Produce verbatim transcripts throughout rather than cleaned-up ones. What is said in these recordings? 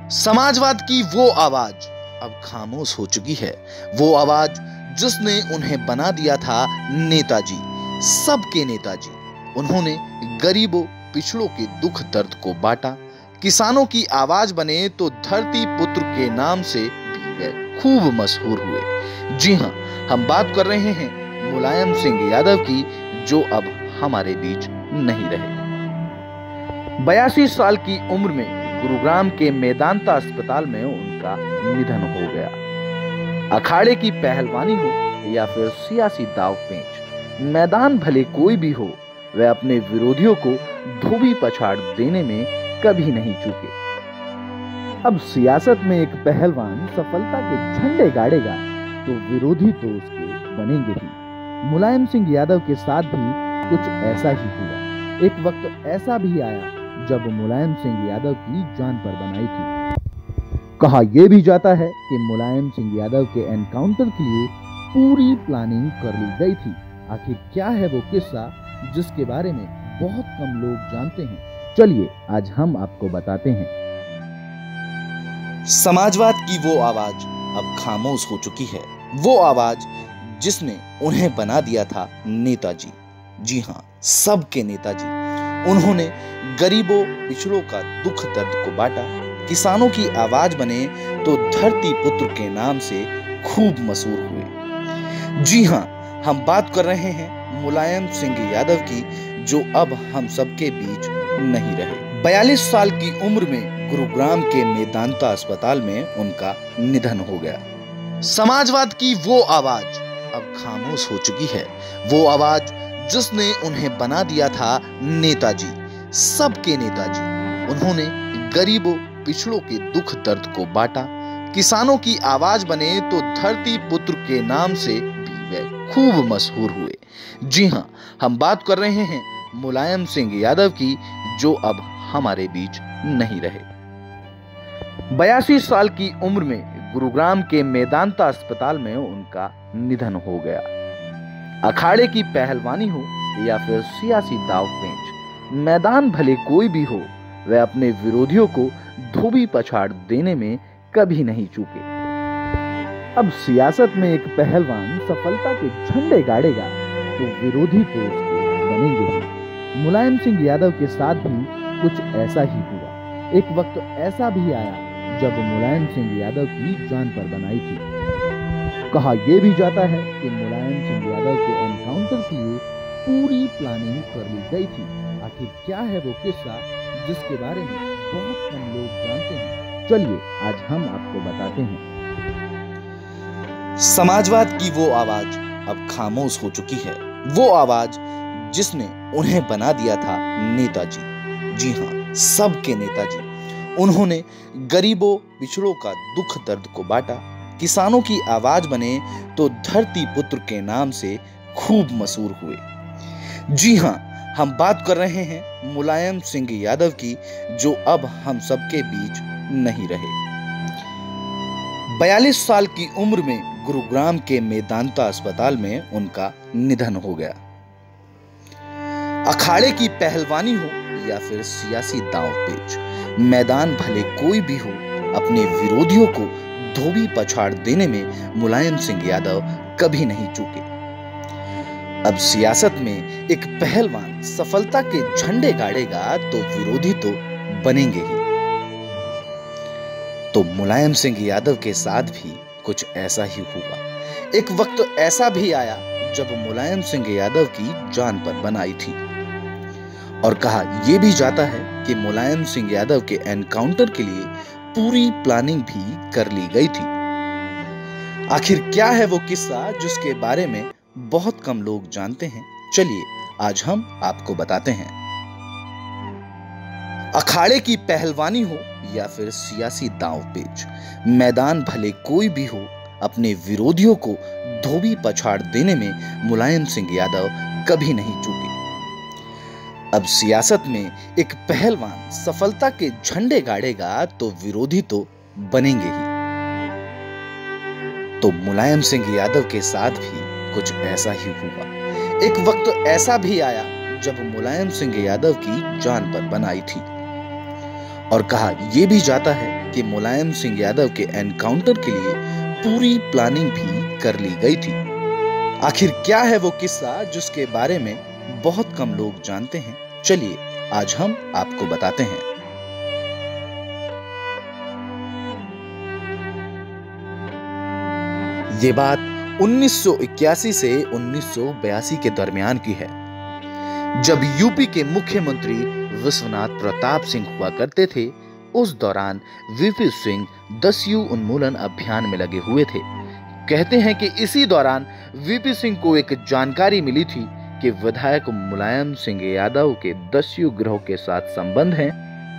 समाजवाद की वो आवाज अब खामोश हो चुकी है। वो आवाज जिसने उन्हें बना दिया था नेताजी, सबके नेताजी। उन्होंने गरीबों पिछड़ों के दुख दर्द को बांटा, किसानों की आवाज बने तो धरती पुत्र के नाम से भी वे खूब मशहूर हुए। जी हां, हम बात कर रहे हैं मुलायम सिंह यादव की, जो अब हमारे बीच नहीं रहे। बयासी साल की उम्र में गुरुग्राम के मेदांता अस्पताल में उनका निधन हो गया। अखाड़े की पहलवानी हो या फिर सियासी दाव पेंच, मैदान भले कोई भी हो, वे अपने विरोधियों को धोबी पछाड़ देने में कभी नहीं चूके। अब सियासत में एक पहलवान सफलता के झंडे गाड़ेगा तो विरोधी तो उसके बनेंगे ही। मुलायम सिंह यादव के साथ भी कुछ ऐसा ही हुआ। एक वक्त ऐसा भी आया जब मुलायम सिंह यादव की जान पर बनाई थी। कहा यह भी जाता है कि मुलायम सिंह यादव के एनकाउंटर के लिए पूरी प्लानिंग कर ली गई थी। आखिर क्या है वो किस्सा जिसके बारे में बहुत कम लोग जानते हैं? चलिए आज हम आपको बताते हैं। समाजवाद की वो आवाज अब खामोश हो चुकी है। वो आवाज जिसने उन्हें बना दिया था नेताजी। जी हां, सबके नेताजी। उन्होंने गरीबों पिछड़ों का दुख दर्द को बांटा, किसानों की आवाज बने तो धरती पुत्र के नाम से खूब मशहूर हुए। जी हां, हम बात कर रहे हैं मुलायम सिंह यादव की, जो अब हम सबके बीच नहीं रहे। बयालीस साल की उम्र में गुरुग्राम के मेदांता अस्पताल में उनका निधन हो गया। समाजवाद की वो आवाज अब खामोश हो चुकी है। वो आवाज जिसने उन्हें बना दिया था नेताजी, सबके नेताजी। उन्होंने गरीबों पिछड़ों के दुख दर्द को बांटा, किसानों की आवाज बने तो धरती पुत्र के नाम से भी वे खूब मशहूर हुए। जी हां, हम बात कर रहे हैं मुलायम सिंह यादव की, जो अब हमारे बीच नहीं रहे। बयासी साल की उम्र में गुरुग्राम के मेदांता अस्पताल में उनका निधन हो गया। अखाड़े की पहलवानी हो या फिर सियासी दाव पेंच, मैदान भले कोई भी हो, वे अपने विरोधियों को धोबी पछाड़ देने में कभी नहीं चूके। अब सियासत में एक पहलवान सफलता के झंडे गाड़ेगा तो विरोधी तो उसके बनेंगे ही। मुलायम सिंह यादव के साथ भी कुछ ऐसा ही हुआ। एक वक्त ऐसा भी आया जब मुलायम सिंह यादव की जान पर बनाई थी। कहा यह भी जाता है कि मुलायम सिंह यादव के एनकाउंटर के लिए पूरी प्लानिंग कर ली गई थी। आखिर क्या है वो किस्सा जिसके बारे में बहुत कम लोग जानते हैं? चलिए आज हम आपको बताते हैं। समाजवाद की वो आवाज अब खामोश हो चुकी है। वो आवाज जिसने उन्हें बना दिया था नेताजी। जी हां, सबके नेताजी। उन्होंने गरीबों पिछड़ों का दुख दर्द को बांटा, किसानों की आवाज बने तो धरती पुत्र के नाम से खूब मशहूर हुए। जी हां, हम बात कर रहे हैं मुलायम सिंह यादव की, जो अब हम सबके बीच नहीं रहे। बयालीस साल की उम्र में गुरुग्राम के मेदांता अस्पताल में उनका निधन हो गया। अखाड़े की पहलवानी हो या फिर सियासी दांव पेच, मैदान भले कोई भी हो, अपने विरोधियों को धोबी पछाड़ देने में मुलायम सिंह यादव कभी नहीं चूके। अब सियासत में एक पहलवान सफलता के झंडे गाड़ेगा तो विरोधी तो बनेंगे ही। तो मुलायम सिंह यादव के साथ भी कुछ ऐसा ही हुआ। एक वक्त ऐसा भी आया जब मुलायम सिंह यादव की जान पर बनाई थी। और कहा यह भी जाता है कि मुलायम सिंह यादव के एनकाउंटर के लिए पूरी प्लानिंग भी कर ली गई थी। आखिर क्या है वो किस्सा जिसके बारे में बहुत कम लोग जानते हैं? चलिए आज हम आपको बताते हैं। अखाड़े की पहलवानी हो या फिर सियासी दांव पेच, मैदान भले कोई भी हो, अपने विरोधियों को धोबी पछाड़ देने में मुलायम सिंह यादव कभी नहीं चूके। अब सियासत में एक पहलवान सफलता के झंडे गाड़ेगा तो विरोधी तो बनेंगे ही। तो मुलायम सिंह यादव के साथ भी कुछ ऐसा ही हुआ। एक वक्त ऐसा भी आया जब मुलायम सिंह यादव की जान पर बनाई थी। और कहा यह भी जाता है कि मुलायम सिंह यादव के एनकाउंटर के लिए पूरी प्लानिंग भी कर ली गई थी। आखिर क्या है वो किस्सा जिसके बारे में बहुत कम लोग जानते हैं? चलिए आज हम आपको बताते हैं। ये बात उन्नीस सौ इक्यासी से उन्नीस सौ बयासी के दरमियान की है, जब यूपी के मुख्यमंत्री विश्वनाथ प्रताप सिंह हुआ करते थे। उस दौरान वीपी सिंह दस्यु उन्मूलन अभियान में लगे हुए थे। कहते हैं कि इसी दौरान वीपी सिंह को एक जानकारी मिली थी कि विधायक मुलायम सिंह यादव के दस्यु गिरोह के साथ संबंध हैं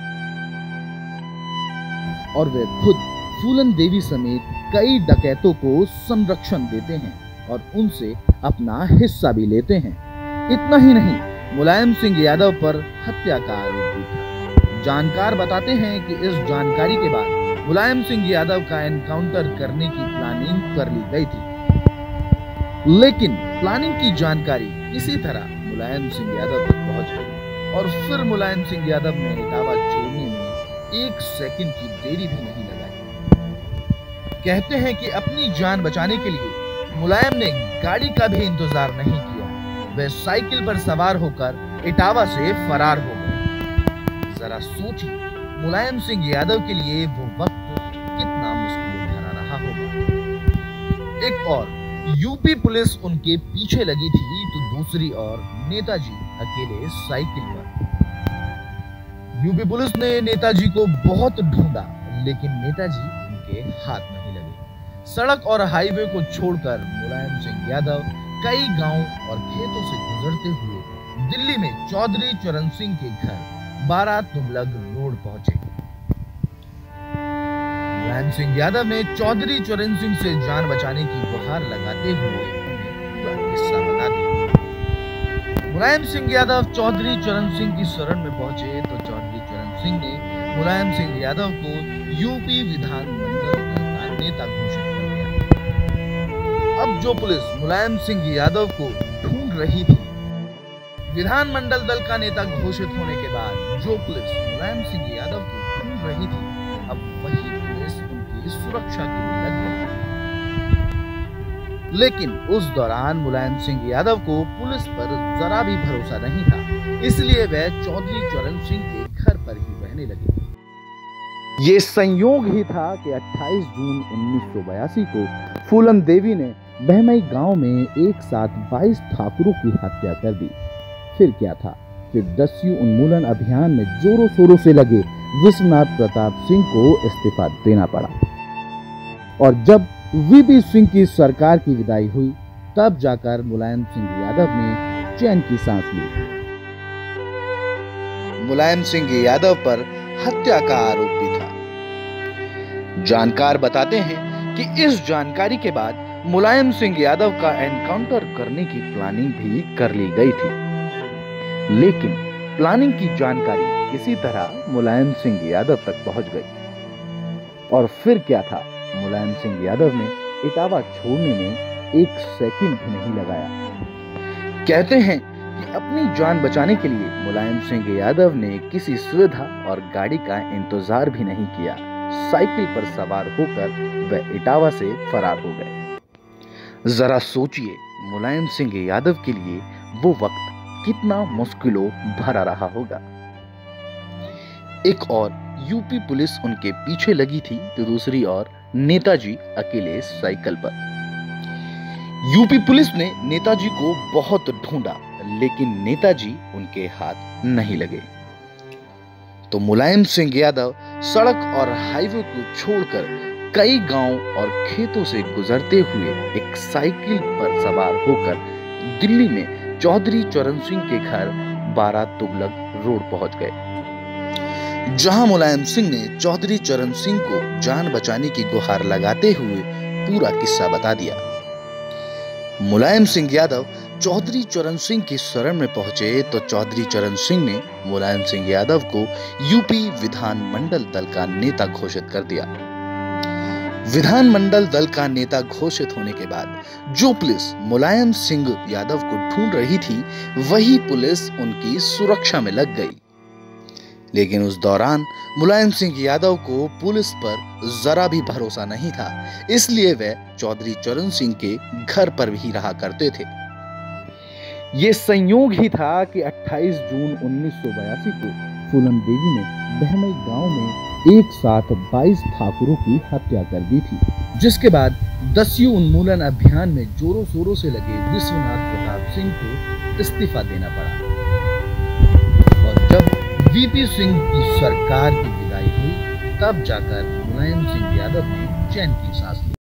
और वे खुद फूलन देवी समेत कई डकैतों को संरक्षण देते हैं और उनसे अपना हिस्सा भी लेते हैं। इतना ही नहीं, मुलायम सिंह यादव पर हत्या का आरोप भी था। जानकार बताते हैं कि इस जानकारी के बाद मुलायम सिंह यादव का एनकाउंटर करने की प्लानिंग कर ली गई थी, लेकिन प्लानिंग की जानकारी किसी तरह मुलायम सिंह यादव तक पहुंच गई और फिर मुलायम सिंह यादव ने इटावा छोड़ने में एक सेकंड की देरी भी नहीं लगाई। कहते हैं कि अपनी जान बचाने के लिए मुलायम ने गाड़ी का भी इंतजार नहीं किया, वे साइकिल पर सवार होकर इटावा से फरार हो गए। जरा सोचिए, मुलायम सिंह यादव के लिए वो वक्त कितना मुश्किल भरा रहा होगा। एक और यूपी पुलिस उनके पीछे लगी थी तो दूसरी ओर नेताजी अकेले साइकिल पर। यूपी पुलिस ने नेताजी को बहुत ढूंढा, लेकिन नेताजी उनके हाथ नहीं लगे। सड़क और हाईवे को छोड़कर मुलायम सिंह यादव कई गांव और खेतों से गुजरते हुए दिल्ली में चौधरी चरण सिंह के घर बारह तुगलक रोड पहुंचे। मुलायम सिंह यादव ने चौधरी चरण सिंह से जान बचाने की गुहार लगाते हुए पूरा किस्सा बता दिया। मुलायम सिंह यादव चौधरी चरण सिंह की शरण में पहुंचे तो चौधरी चरण सिंह ने मुलायम सिंह यादव को यूपी विधानमंडल का नेता घोषित कर दिया। अब जो पुलिस मुलायम सिंह यादव को ढूंढ रही थी, विधानमंडल दल का नेता घोषित होने के बाद जो पुलिस मुलायम सिंह यादव को ढूंढ रही थी, अब वही पुलिस उनकी सुरक्षा के लिए लग गई। लेकिन उस दौरान मुलायम सिंह यादव को पुलिस पर जरा भी भरोसा नहीं था, इसलिए वह चौधरी चरण सिंह के घर पर ही रहने लगे। ये संयोग ही था कि अट्ठाईस जून उन्नीस सौ बयासी को फूलन देवी ने बहमई गांव में एक साथ बाईस ठाकुरों की हत्या कर दी। फिर क्या था, फिर दस्यु उन्मूलन अभियान में जोरों शोरों से लगे विश्वनाथ प्रताप सिंह को इस्तीफा देना पड़ा और जब वीपी सिंह की सरकार की विदाई हुई, तब जाकर मुलायम सिंह यादव ने चैन की सांस ली। मुलायम सिंह यादव पर हत्या का आरोप भी था। जानकार बताते हैं कि इस जानकारी के बाद मुलायम सिंह यादव का एनकाउंटर करने की प्लानिंग भी कर ली गई थी, लेकिन प्लानिंग की जानकारी किसी तरह मुलायम सिंह यादव तक पहुंच गई और फिर क्या था, मुलायम सिंह यादव ने इटावा छोड़ने में एक सेकंड भी नहीं लगाया। कहते हैं कि अपनी जान बचाने के लिए मुलायम सिंह यादव ने किसी सुविधा और गाड़ी का इंतजार भी नहीं किया, साइकिल पर सवार होकर वह इटावा से फरार हो गए। जरा सोचिए, मुलायम सिंह यादव के लिए वो वक्त कितना मुश्किलों भरा रहा होगा। एक और यूपी पुलिस उनके पीछे लगी थी तो दूसरी ओर नेताजी अकेले साइकिल पर। यूपी पुलिस ने नेताजी को बहुत ढूंढा, लेकिन नेताजी उनके हाथ नहीं लगे। तो मुलायम सिंह यादव सड़क और हाईवे को छोड़कर कई गांव और खेतों से गुजरते हुए एक साइकिल पर सवार होकर दिल्ली में चौधरी चरण सिंह के घर बारह तुगलक रोड पहुंच गए, जहां मुलायम सिंह ने चौधरी चरण सिंह को जान बचाने की गुहार लगाते हुए पूरा किस्सा बता दिया। मुलायम सिंह यादव चौधरी चरण सिंह की शरण में पहुंचे तो चौधरी चरण सिंह ने मुलायम सिंह यादव को यूपी विधानमंडल दल का नेता घोषित कर दिया। विधानमंडल दल का नेता घोषित होने के बाद जो पुलिस मुलायम सिंह यादव को ढूंढ रही थी, वही पुलिस उनकी सुरक्षा में लग गई। लेकिन उस दौरान मुलायम सिंह यादव को पुलिस पर जरा भी भरोसा नहीं था, इसलिए वे चौधरी चरण सिंह के घर पर भी रहा करते थे। ये संयोग ही था कि अट्ठाईस जून उन्नीस सौ बयासी को फूलन देवी ने बहमई गांव में एक साथ बाईस ठाकुरों की हत्या कर दी थी, जिसके बाद दस्यु उन्मूलन अभियान में जोरों शोरों से लगे विश्वनाथ प्रताप सिंह को इस्तीफा देना पड़ा। और जब वीपी सिंह की सरकार की विदाई हुई, तब जाकर मुलायम सिंह यादव ने चैन की सांस ली।